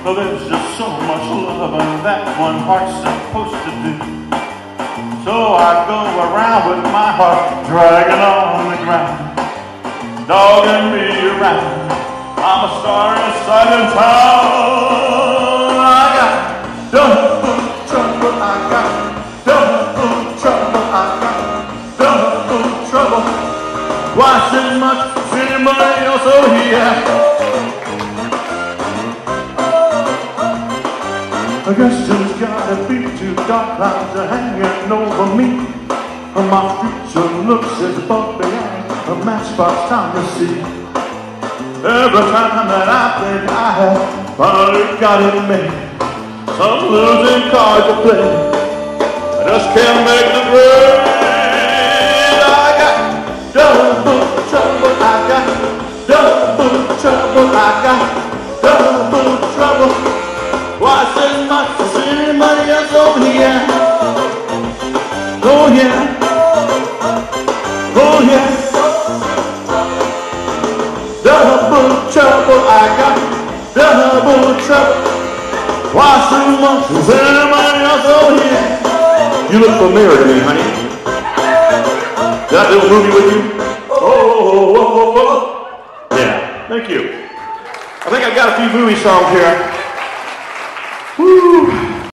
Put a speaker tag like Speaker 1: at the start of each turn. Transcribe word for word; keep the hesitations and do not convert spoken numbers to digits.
Speaker 1: Oh, there's just so much love and that one heart's supposed to do. So I go around with my heart dragging on the ground, dogging me around. I'm a star inside the town. I got double trouble, I got double trouble, I got double trouble. Why so much as anybody else over here? I guess there's gotta be two dark clouds are hanging over me. My future looks as bumpy as a matchbox time to see. Every time that I think I have finally got it made, some losing card to play, I just can't make the grade. I got double trouble, I got double trouble, I got double trouble. Why so much as anybody else over here? Oh yeah, oh yeah. Double trouble, I got double trouble. Why so much as anybody else over here? You look familiar to me, honey. Did I do a movie with you? Oh, oh, oh, oh, oh. Yeah, thank you. I think I've got a few movie songs here. Woo!